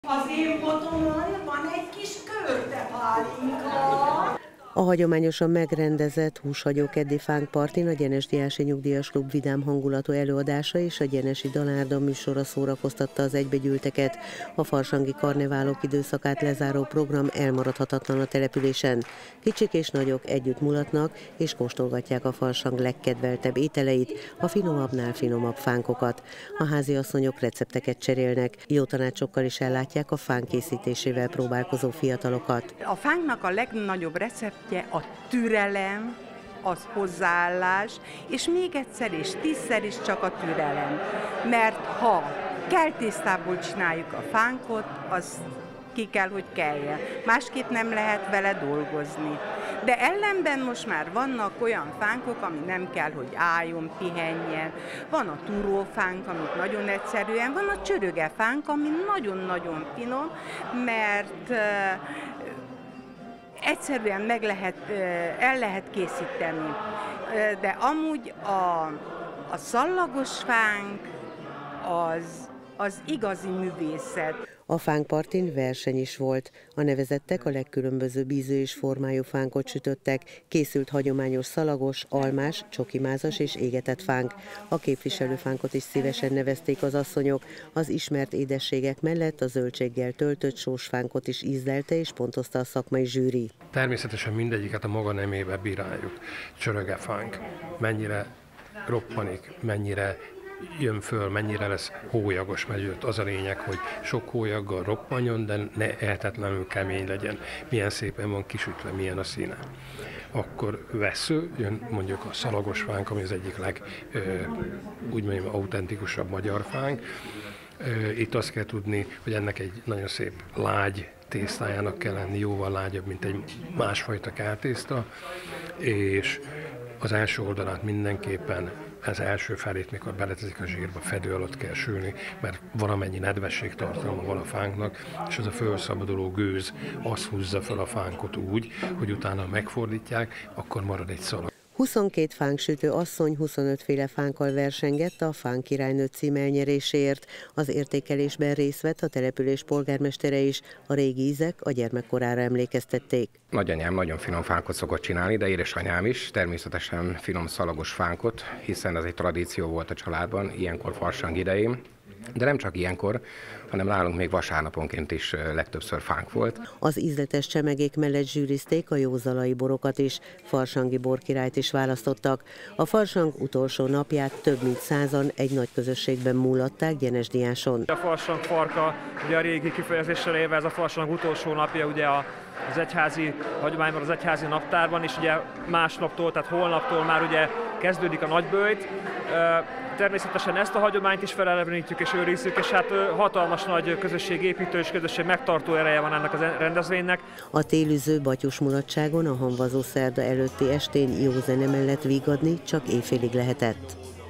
Az én botomon van egy kis kördepálinka. A hagyományosan megrendezett húshagyókeddi fánkpartin a Gyenes Diási Nyugdíjas Klub vidám hangulatú előadása és a gyenesi dalárda műsora szórakoztatta az egybegyűlteket. A farsangi karneválok időszakát lezáró program elmaradhatatlan a településen. Kicsik és nagyok együtt mulatnak és kóstolgatják a farsang legkedveltebb ételeit, a finomabbnál finomabb fánkokat. A háziasszonyok recepteket cserélnek, jó tanácsokkal is ellátják a fánk készítésével próbálkozó fiatalokat. A fánknak a legnagyobb recept a türelem, az hozzáállás, és még egyszer és 10-szer is csak a türelem. Mert ha keltésztából csináljuk a fánkot, az ki kell, hogy keljen. Másképp nem lehet vele dolgozni. De ellenben most már vannak olyan fánkok, ami nem kell, hogy álljon, pihenjen. Van a túrófánk, ami nagyon egyszerűen, van a csörögefánk, ami nagyon-nagyon finom, mert egyszerűen el lehet készíteni, de amúgy a szallagos fánk az igazi művészet. A fánkpartin verseny is volt. A nevezettek a legkülönbözőbb ízű és formájú fánkot sütöttek, készült hagyományos szalagos, almás, csokimázas és égetett fánk. A képviselőfánkot is szívesen nevezték az asszonyok. Az ismert édességek mellett a zöldséggel töltött sósfánkot is ízlelte és pontozta a szakmai zsűri. Természetesen mindegyiket a maga nemébe bíráljuk. Csörögefánk, mennyire roppanik, mennyire jön föl, mennyire lesz hólyagos, mert az a lényeg, hogy sok hólyaggal roppanjon, de ne ehetetlenül kemény legyen. Milyen szépen van kisütve, milyen a színe. Akkor vessző, jön mondjuk a szalagos fánk, ami az egyik úgy mondjam, autentikusabb magyar fánk. Itt azt kell tudni, hogy ennek egy nagyon szép lágy tésztájának kell lenni, jóval lágyabb, mint egy másfajta kártészta, és az első oldalát mindenképpen az első felét, mikor beletezik a zsírba, fedő alatt kell sülni, mert valamennyi nedvesség tartalma van a fánknak, és az a felszabaduló gőz, az húzza fel a fánkot úgy, hogy utána megfordítják, akkor marad egy szalag. 22 fánksütő asszony 25 féle fánkkal versengett a Fánk királynő cím elnyeréséért. Az értékelésben részt vett a település polgármestere is, a régi ízek a gyermekkorára emlékeztették. Nagyanyám nagyon finom fánkot szokott csinálni, de édesanyám is természetesen finom szalagos fánkot, hiszen ez egy tradíció volt a családban, ilyenkor farsang idején. De nem csak ilyenkor, hanem nálunk még vasárnaponként is legtöbbször fánk volt. Az ízletes csemegék mellett zsűrizték a józalai borokat is, farsangi borkirályt is választottak. A farsang utolsó napját több mint 100-an egy nagy közösségben múlatták Gyenesdiáson. A farsang farka, ugye a régi kifejezéssel élve, ez a farsang utolsó napja ugye az egyházi hagyományban, az egyházi naptárban, és ugye másnaptól, tehát holnaptól már ugye kezdődik a nagyböjt. Természetesen ezt a hagyományt is felelevenítjük és őrizzük, és hát hatalmas nagy közösségépítő és közösség megtartó ereje van ennek a rendezvénynek. A télüző batyus mulatságon a hamvazó szerda előtti estén jó zene mellett vígadni csak éjfélig lehetett.